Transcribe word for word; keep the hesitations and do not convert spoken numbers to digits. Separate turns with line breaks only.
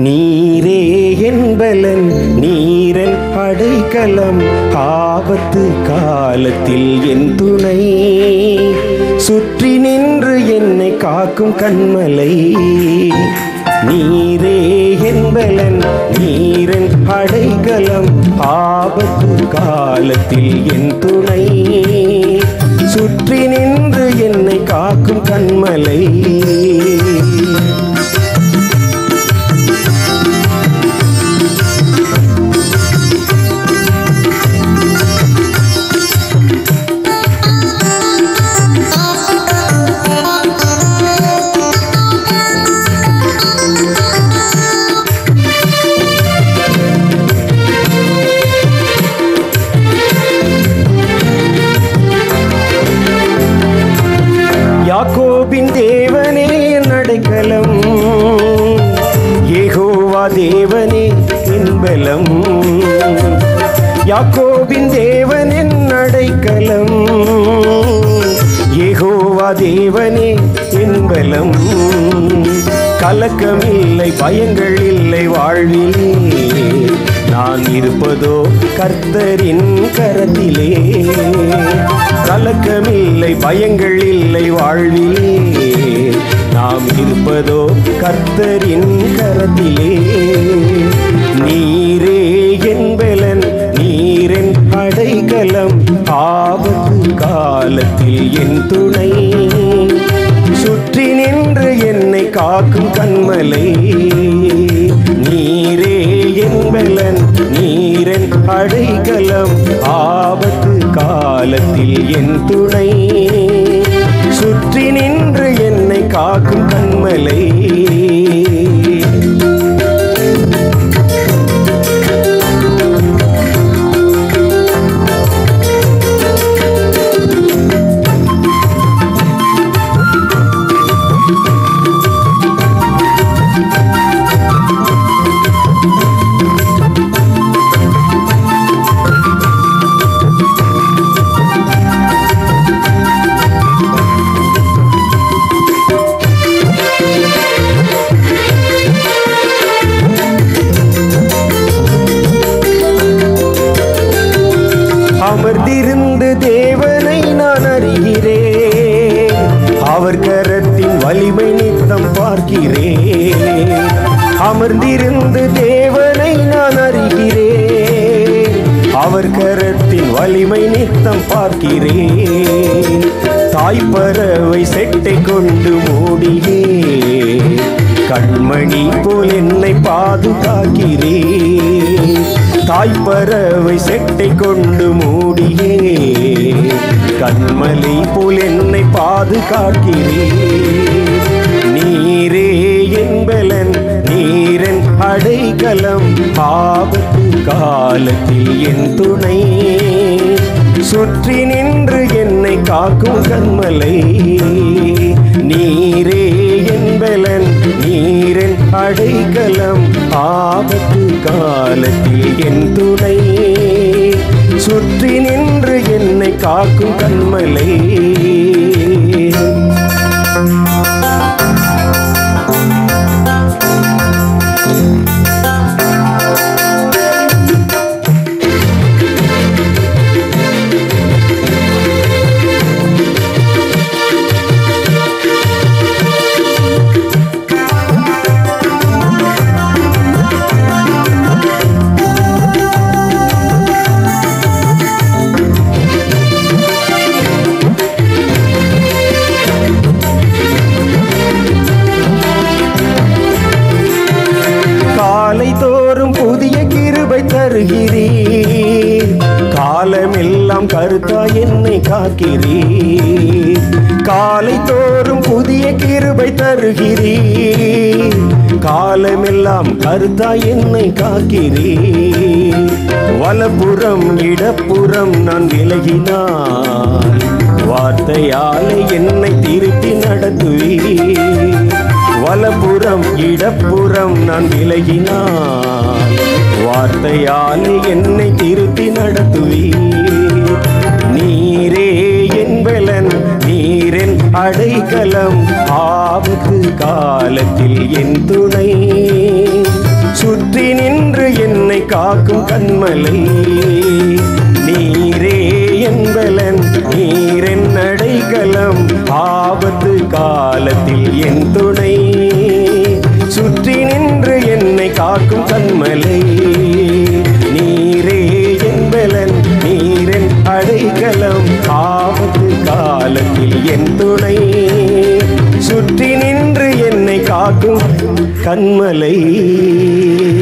நீரே என்பலன் நீரன் அடைக்கலம் ஆபத்து காலத்தில் என் துணை சுற்றி நின்று என்னை காக்கும் கண்மலை நீரே என்பலன் நீரன் அடைக்கலம் ஆபத்து காலத்தில் என் துணை சுற்றி நின்று என்னை காக்கும் கண்மலை யாக்கோபின் தேவனே அடைக்கலம் யெகோவா தேவனே என்பலம் யாக்கோபின் தேவன் என் அடைக்கலம் யெகோவா தேவனே என்பலம் கலக்கமில்லை பயங்கள் இல்லை வாழ்விலே நான் இருப்பதோ கர்த்தரின் கரத்திலே கலக்கமில்லை பயங்கள் இல்லை வாழ்விலே நாம் இருப்பதோ கர்த்தரின் கரத்திலே நீரே என்பலன் நீரென் அடைக்கலம் ஆபத்து காலத்தில் என் துணை சுற்றி நின்று என்னை காக்கும் கண்மலை நீரே என்பலன் நீரன் அடைக்கலம் ஆபத்து காலத்தில் என் துணை சுற்றி நின்று என்னை காக்கும் கண்மலை அமர்ந்திருந்து தேவனை நான் அறிகிறேன் அவர் கரத்தின் வலிமை நித்தம் பார்க்கிறேன் அமர்ந்திருந்து தேவனை நான் அறிகிறேன் அவர் கரத்தின் வலிமை நித்தம் பார்க்கிறேன் தாய்ப்பறவை செட்டை கொண்டு மூடியே கண்மணி போல் என்னை பாதுகாக்கிறேன் தாய்ப்பறவை செட்டை கொண்டு மூடியே கண்மலை போல் என்னை பாதுகாக்கிறேன் நீரே என்பலன் நீரன் அடைக்கலம் ஆபத்து காலத்தில் என் துணை சுற்றி நின்று என்னை காக்கும் கண்மலை நீரே என்பலன் நீரன் அடைக்கலம் ஆபத்து காலத்தில் என் துணை சுற்றி நின்று என்னை காக்கும் கண்மலை தோறும் புதிய கிருபை தருகிறீர் காலமெல்லாம் கருத்தாய் என்னை காக்கிறீர் காலை தோறும் புதிய கிருபை தருகிறீர் காலமெல்லாம் கருத்தாய் என்னை காக்கிறீர் வலப்புறம் இடப்புறம் நான் விலகினான் வார்த்தையாலே என்னை திருப்பி நடத்துவீர் வலப்புறம் இடப்புறம் நான் விலகினான் வார்த்தையாலே என்னை திருப்பி நடத்துவீர் நீரே என்பலன் நீரென் அடைக்கலம் ஆபத்து காலத்தில் என் துணை காக்கும் கண்மலை. நீரே என்பலன் நீரென் அடைக்கலம், ஆபத்து காலத்தில் என் துணை. சுற்றி நின்று என்னை காக்கும் கண்மலை. நீரே என்பலன் நீரென் அடைக்கலம், ஆபத்து காலத்தில் என் துணை. சுற்றி நின்று என்னை காக்கும் கண்மலை.